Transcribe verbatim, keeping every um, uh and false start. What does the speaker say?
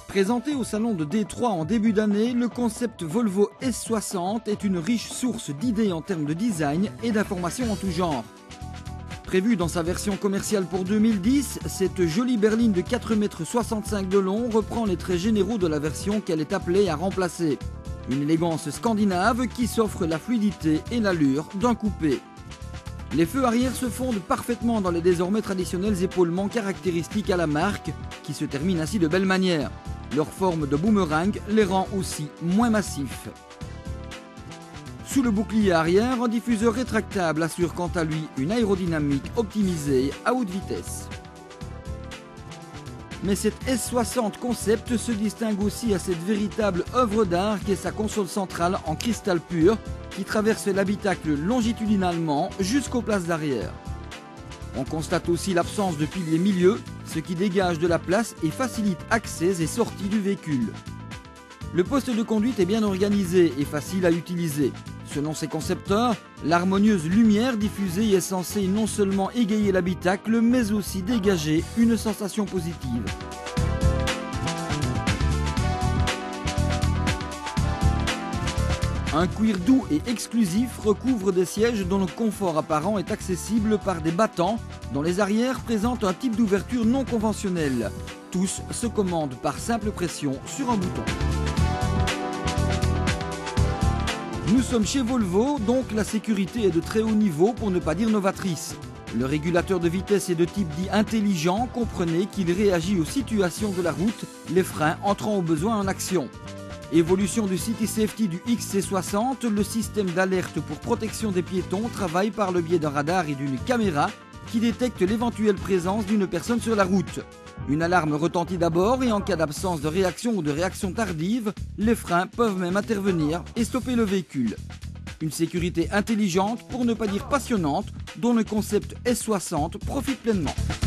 Présenté au salon de Détroit en début d'année, le concept Volvo S soixante est une riche source d'idées en termes de design et d'informations en tout genre. Prévu dans sa version commerciale pour deux mille dix, cette jolie berline de quatre mètres soixante-cinq de long reprend les traits généraux de la version qu'elle est appelée à remplacer. Une élégance scandinave qui s'offre la fluidité et l'allure d'un coupé. Les feux arrière se fondent parfaitement dans les désormais traditionnels épaulements caractéristiques à la marque, qui se terminent ainsi de belle manière. Leur forme de boomerang les rend aussi moins massifs. Sous le bouclier arrière, un diffuseur rétractable assure quant à lui une aérodynamique optimisée à haute vitesse. Mais cette S soixante concept se distingue aussi à cette véritable œuvre d'art qu'est sa console centrale en cristal pur qui traverse l'habitacle longitudinalement jusqu'aux places d'arrière. On constate aussi l'absence de pilier milieu, ce qui dégage de la place et facilite accès et sortie du véhicule. Le poste de conduite est bien organisé et facile à utiliser. Selon ses concepteurs, l'harmonieuse lumière diffusée est censée non seulement égayer l'habitacle, mais aussi dégager une sensation positive. Un cuir doux et exclusif recouvre des sièges dont le confort apparent est accessible par des battants dont les arrières présentent un type d'ouverture non conventionnel. Tous se commandent par simple pression sur un bouton. Nous sommes chez Volvo, donc la sécurité est de très haut niveau pour ne pas dire novatrice. Le régulateur de vitesse est de type dit intelligent, comprenez qu'il réagit aux situations de la route, les freins entrant au besoin en action. Évolution du City Safety du X C soixante, le système d'alerte pour protection des piétons travaille par le biais d'un radar et d'une caméra qui détecte l'éventuelle présence d'une personne sur la route. Une alarme retentit d'abord et en cas d'absence de réaction ou de réaction tardive, les freins peuvent même intervenir et stopper le véhicule. Une sécurité intelligente, pour ne pas dire passionnante, dont le concept S soixante profite pleinement.